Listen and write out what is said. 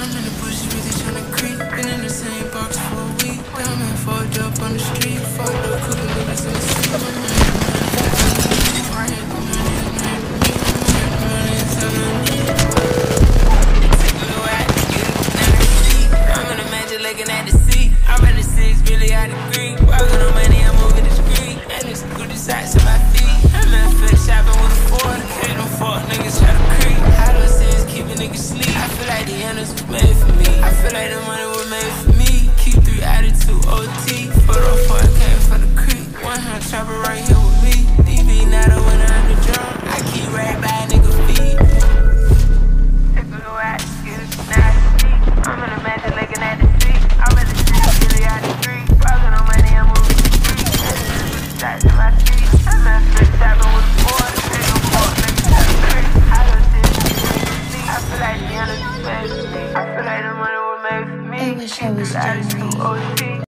I'm in the bushes, really tryna creep. Been in the same box for a week. Diamond fucked up on the street. Fucked up cooking niggas in the street. My head, the money is made for me. The money is all I need. Take a little out to get it, now I see. I'm in the magic looking at the sea. I'm in the six, really out of green. Walking on money, I'm moving the street. And it's good sides on my feet. I'm in fit shopping with a Ford. Can't no fuck niggas try to creep. How do I say it's keeping niggas sleep? I feel like the endless was made for me. I feel like the money was made for me. Keep 3 attitude OT. Photo 4 came for the creek. 100 chopper right here with me. DB not a winner on the drum. I keep right by a nigga feet. Take a little out to get it, now I see. I'm in the magic looking at the sea. I'm in the city, really out the street. Walking on money, I'm moving the street. And it's good sides on my feet. I'm in fit shopping with a Ford. Can't no fuck niggas try to creep. How do I say it's keeping niggas sleep? I feel like the endless was made for me. I feel like the money was made for me. I wish I was doing